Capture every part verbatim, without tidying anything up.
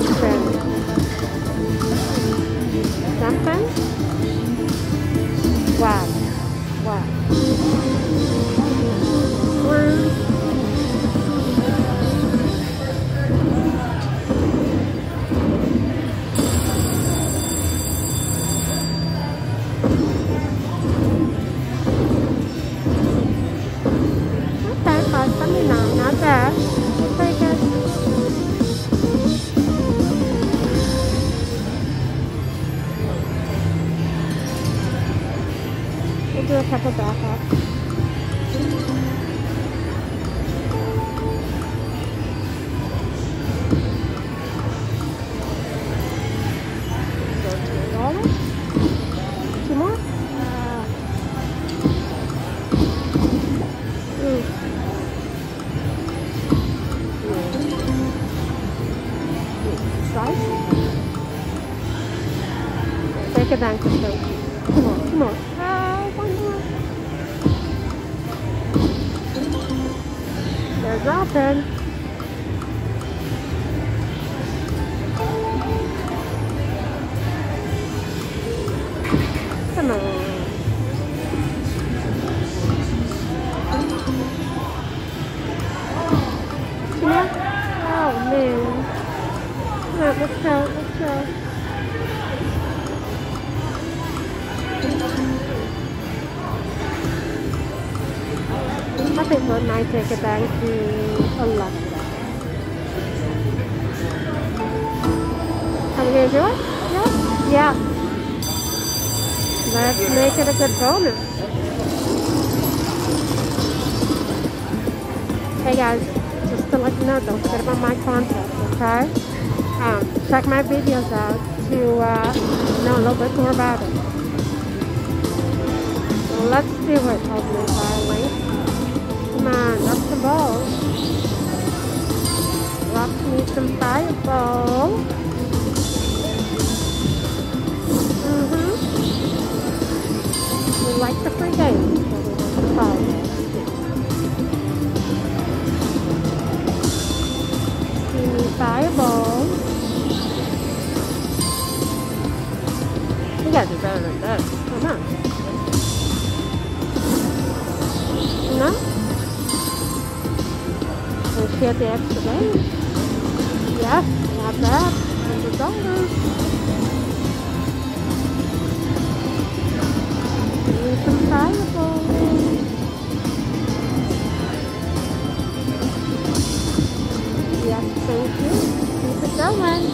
Friend. Something? Wow. Wow. Screw. Okay, five seventy-nine, not bad. We'll take it. We'll do a couple backups. Two more? Uh, mm. Slice? Take a bank of soap. Come on, come on. Ah, one more. There's nothing. Come on. Yeah. Oh man. Come on, let's go, let's go. I think we might take it back to eleven. Are we gonna do it? Yeah? Yeah. Let's make it a good bonus. Hey guys, just to let you know, don't forget about my contest, okay? Um, check my videos out to uh, know a little bit more about it. So let's do it, hopefully, firelink. Come on, drop some balls. Drop me some fireball. Mm-hmm. We like the free games, so we want the fireball. Give me fireball. You gotta do better than this. Come on. No? Let's get the extra game. Yes, not bad. one hundred dollars. Need some fireball. Yes, thank you. Keep it going.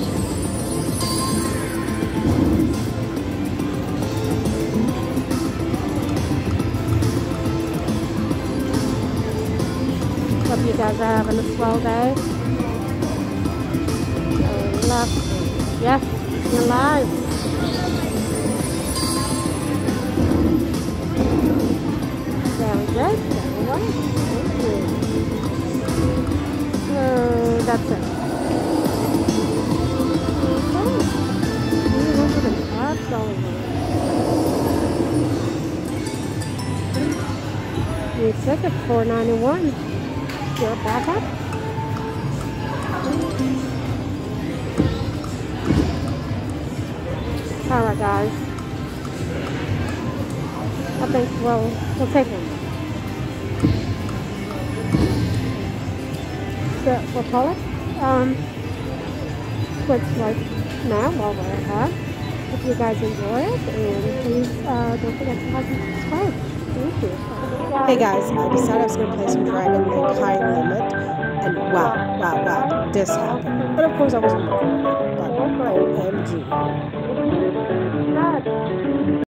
Hope you guys are having a swell day. I love you. Yes, you're live. Very good. Very well. Thank you. So that's it. Okay. Move over to the top dollar. New ticket, four ninety-one. Your backup. Alright guys. I think we'll we'll take one. So we'll call it. Um looks like now while we're ahead. If you guys enjoy it, and please uh, don't forget to like and subscribe. Thank you. Hey guys, I decided I was going to play some Dragon Link High Limit, and wow, wow, wow, this happened. But of course I wasn't looking for it, but O M G.